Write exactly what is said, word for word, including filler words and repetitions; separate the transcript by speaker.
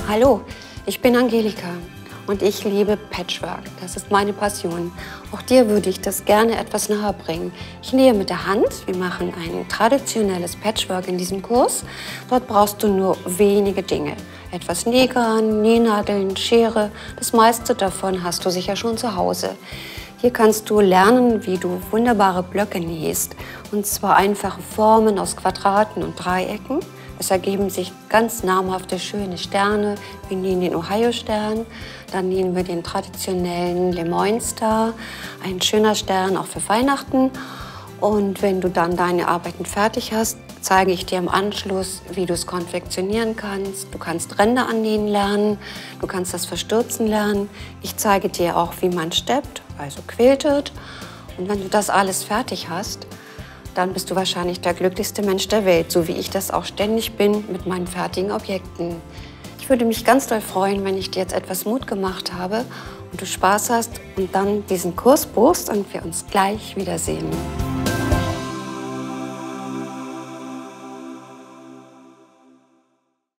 Speaker 1: Hallo, ich bin Angelika und ich liebe Patchwork. Das ist meine Passion. Auch dir würde ich das gerne etwas nahe bringen. Ich nähe mit der Hand. Wir machen ein traditionelles Patchwork in diesem Kurs. Dort brauchst du nur wenige Dinge. Etwas Nähgarn, Nähnadeln, Schere. Das meiste davon hast du sicher schon zu Hause. Hier kannst du lernen, wie du wunderbare Blöcke nähst. Und zwar einfache Formen aus Quadraten und Dreiecken. Es ergeben sich ganz namhafte, schöne Sterne. Wir nähen den Ohio-Stern, dann nähen wir den traditionellen Lemoyne-Star, ein schöner Stern auch für Weihnachten. Und wenn du dann deine Arbeiten fertig hast, zeige ich dir im Anschluss, wie du es konfektionieren kannst. Du kannst Ränder annähen lernen, du kannst das Verstürzen lernen. Ich zeige dir auch, wie man steppt, also quiltet. Und wenn du das alles fertig hast, dann bist du wahrscheinlich der glücklichste Mensch der Welt, so wie ich das auch ständig bin mit meinen fertigen Objekten. Ich würde mich ganz doll freuen, wenn ich dir jetzt etwas Mut gemacht habe und du Spaß hast und dann diesen Kurs buchst und wir uns gleich wiedersehen.